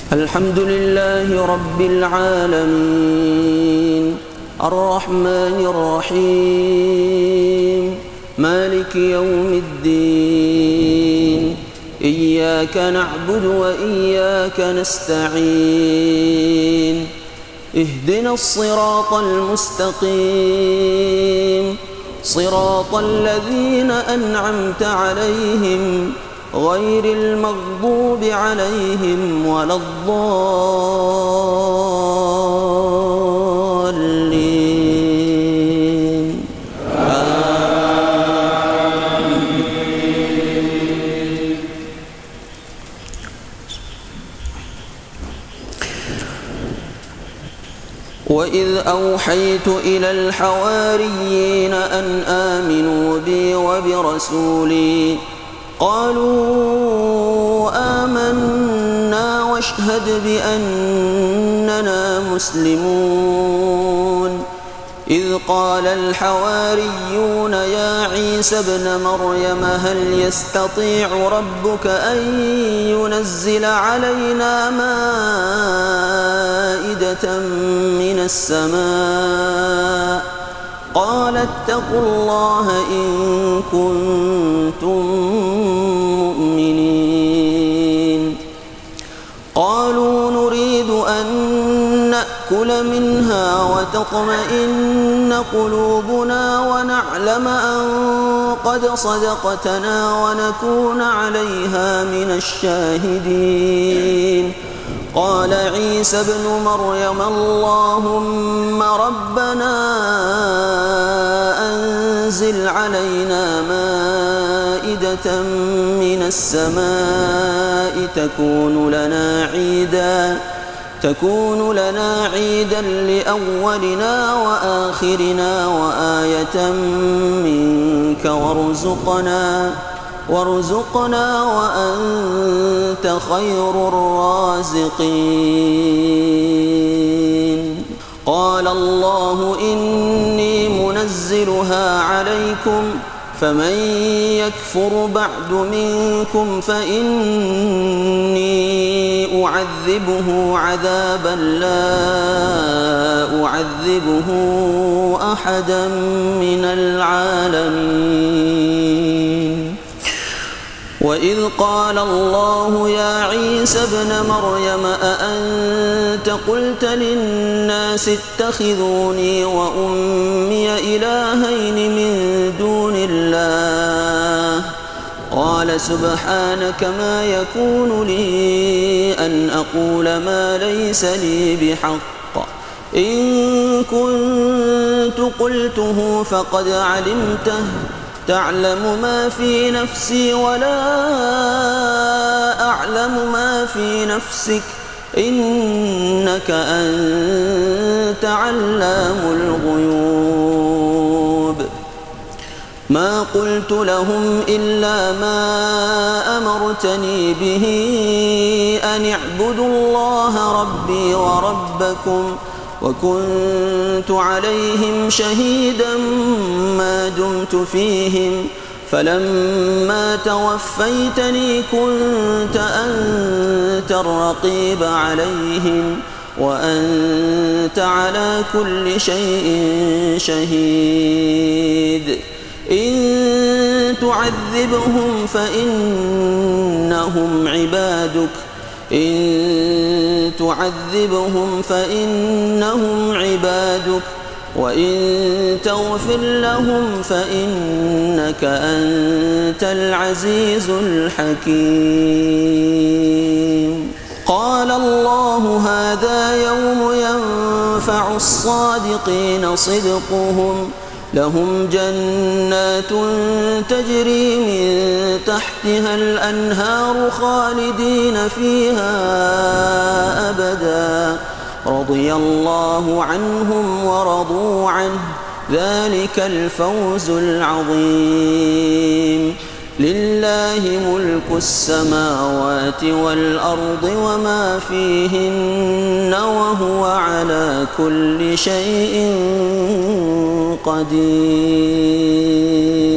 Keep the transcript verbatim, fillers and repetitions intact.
الحمد لله رب العالمين الرحمن الرحيم مالك يوم الدين إياك نعبد وإياك نستعين اهدنا الصراط المستقيم صراط الذين أنعمت عليهم غير المغضوب عليهم ولا الضالين آمين. وإذ أوحيت إلى الحواريين أن آمنوا بي وبرسولي قالوا آمنا واشهد بأننا مسلمون إذ قال الحواريون يا عيسى ابن مريم هل يستطيع ربك أن ينزل علينا مائدة من السماء قال اتقوا الله إن كنتم مؤمنين قالوا نريد أن نأكل منها وتطمئن قلوبنا ونعلم أن قد صدقتنا ونكون عليها من الشاهدين قال عيسى ابن مريم اللهم ربنا أنزل علينا مائدة من السماء تكون لنا عيدا تكون لنا عيدا لأولنا وآخرنا وآية منك وارزقنا وارزقنا وأنت خير الرازقين قال الله إني منزلها عليكم فمن يكفر بعد منكم فإني أعذبه عذابا لا أعذبه أحدا من العالمين وإذ قال الله يا عيسى ابن مريم أأنت قلت للناس اتخذوني وأمي إلهين من دون الله قال سبحانك ما يكون لي أن أقول ما ليس لي بحق إن كنت قلته فقد علمته تعلم ما في نفسي ولا أعلم ما في نفسك إنك أنت علام الغيوب ما قلت لهم إلا ما أمرتني به أن اعبدوا الله ربي وربكم وكنت عليهم شهيدا ما دمت فيهم فلما توفيتني كنت أنت الرقيب عليهم وأنت على كل شيء شهيد إن تعذبهم فإنهم عبادك إن تعذبهم فإنهم عبادك وإن تغفر لهم فإنك أنت العزيز الحكيم قال الله هذا يوم ينفع الصادقين صدقهم لهم جنات تجري من تحتها الأنهار خالدين فيها أبدا رضي الله عنهم ورضوا عنه ذلك الفوز العظيم لله ملك السماوات والأرض وما فيهن وهو على كل شيء قدير.